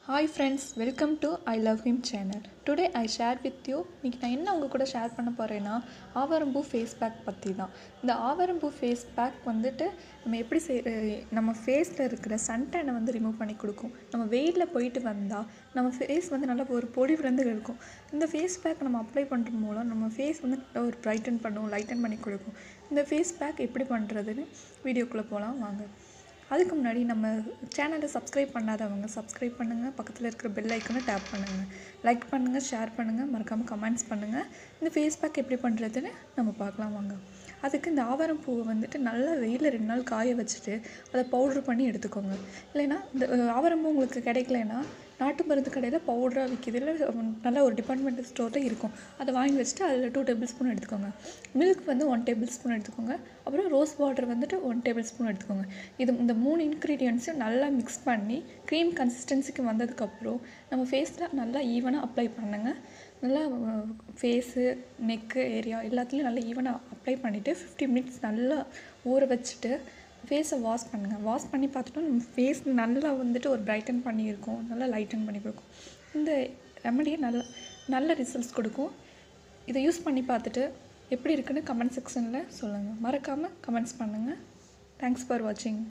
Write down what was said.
Hi friends, welcome to I Love Him channel. Today I share with you இன்னைக்கு நான் என்ன உங்க கூட ஷேர் பண்ண போறேன்னா ஆவரம்பூ ஃபேஸ் பேக் பற்றி தான். இந்த ஆவரம்பூ ஃபேஸ் பேக் வந்துட்டு நம்ம எப்படி நம்ம ஃபேஸில் இருக்கிற சன்டேனை வந்து ரிமூவ் பண்ணி கொடுக்கும். நம்ம வெயிலில் போயிட்டு வந்தால் நம்ம ஃபேஸ் வந்து நல்லா ஒரு பொலிவிலேருந்து இருக்கும். இந்த ஃபேஸ் பேக் நம்ம அப்ளை பண்ணுறது மூலம் நம்ம ஃபேஸ் வந்து ஒரு பிரைட்டன் பண்ணும், லைட்டன் பண்ணி கொடுக்கும். இந்த ஃபேஸ் பேக் எப்படி பண்ணுறதுன்னு வீடியோக்குள்ளே போகலாம் வாங்க. அதுக்கு முன்னாடி நம்ம சேனலை சப்ஸ்கிரைப் பண்ணாதவங்க சப்ஸ்கிரைப் பண்ணுங்கள், பக்கத்தில் இருக்கிற பெல் ஐக்கனை டேப் பண்ணுங்கள், லைக் பண்ணுங்கள், ஷேர் பண்ணுங்கள், மறக்காமல் கமெண்ட்ஸ் பண்ணுங்கள். இந்த ஃபேஸ் பேக் எப்படி பண்ணுறதுன்னு நம்ம பார்க்கலாம் வாங்க. அதுக்கு இந்த ஆவாரம் பூவை வந்துட்டு நல்லா வெயிலில் 2 நாள் காய வச்சுட்டு அதை பவுட்ரு பண்ணி எடுத்துக்கோங்க. இல்லைன்னா இந்த ஆவாரம்பூ உங்களுக்கு கிடைக்கலன்னா நாட்டு மருந்து கடையில் பவுடராக விற்கிது, இல்லை நல்லா ஒரு டிபார்ட்மெண்டல் ஸ்டோரில் இருக்கும். அதை வாங்கி வச்சுட்டு அதில் 2 டேபிள் ஸ்பூன் எடுத்துக்கோங்க. மில்க் வந்து 1 டேபிள் ஸ்பூன் எடுத்துக்கோங்க. அப்புறம் ரோஸ் வாட்டர் வந்துட்டு 1 டேபிள் ஸ்பூன் எடுத்துக்கோங்க. இந்த 3 இன்க்ரீடியன்ட்ஸையும் நல்லா மிக்ஸ் பண்ணி க்ரீம் கன்சிஸ்டன்சிக்கு வந்ததுக்கப்புறம் நம்ம ஃபேஸில் நல்லா ஈவனாக அப்ளை பண்ணுங்கள். நல்லா ஃபேஸு, நெக்கு ஏரியா எல்லாத்துலேயும் நல்லா ஈவனாக அப்ளை பண்ணிவிட்டு 50 மினிட்ஸ் நல்லா ஊற வச்சுட்டு ஃபேஸை வாஷ் பண்ணுங்கள். வாஷ் பண்ணி பார்த்துட்டோம் நம்ம ஃபேஸ் நல்லா வந்துட்டு ஒரு பிரைட்டன் பண்ணியிருக்கோம், நல்லா லைட்டன் பண்ணி கொடுக்கும். இந்த ரெமடியை நல்ல ரிசல்ட்ஸ் கொடுக்கும். இதை யூஸ் பண்ணி பார்த்துட்டு எப்படி இருக்குன்னு கமெண்ட் செக்ஷனில் சொல்லுங்கள். மறக்காமல் கமெண்ட்ஸ் பண்ணுங்கள். தேங்க்ஸ் ஃபார் வாட்சிங்.